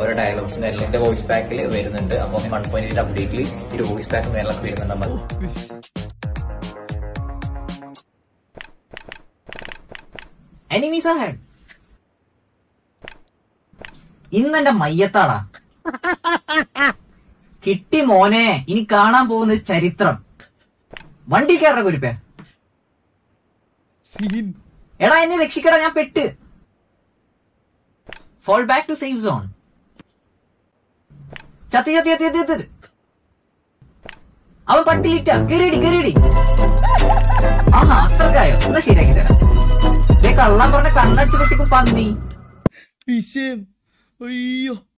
ഓരോ ഡയലോഗ്സിന് എല്ലാം എന്റെ വോയിസ് പാക്കിൽ വരുന്നുണ്ട്. അപ്പൊ 1.8 അപ്ഡേറ്റിൽ ഈ ഒരു വോയിസ് പാക്ക് മേലൊക്കെ വരുന്നുണ്ട്. Enemies ahead. ഇന്നെന്റെ മയ്യത്താടാ കിട്ടി മോനെ. ഇനി കാണാൻ പോകുന്നത് ചരിത്രം. വണ്ടി കയറ കുരിപ്പേ. എടാ എന്നെ രക്ഷിക്കടാ, ഞാൻ പെട്ട്. Fall back to safe zone. ചത്തി ചത്തി ചത്തി ചത്തി ചത്തി. അവൻ പട്ടിയിട്ട കയറിടി. ആഹാ അത്രക്കായോ? എന്നാ ശരിയാക്കി തരാം. കള്ളം പറഞ്ഞ കണ്ണടിച്ചു പൊട്ടിക്കും പന്നി. വിഷയം. അയ്യോ.